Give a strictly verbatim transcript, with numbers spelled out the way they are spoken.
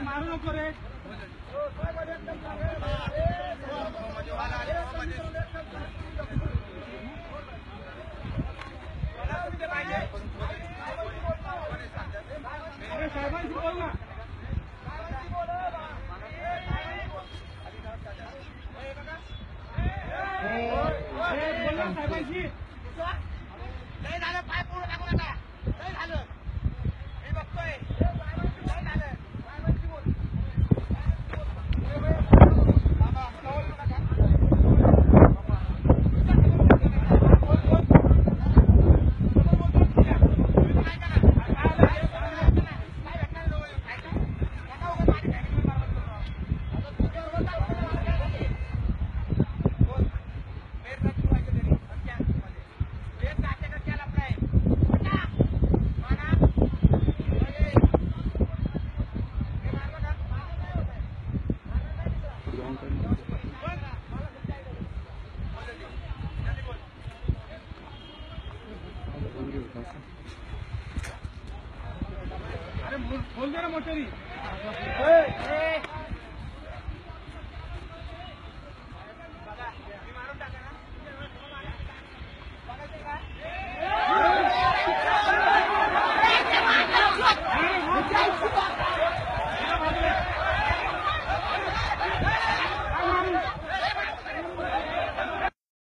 मारू नको रे साहेबांशी बोल ना बोल ना साहेबांशी लय झालं पाय पूर्ण टाकू नका लय झालं मी बघतोय लय झालं साहेबांशी बोल अरे बोल दे ना मोटरी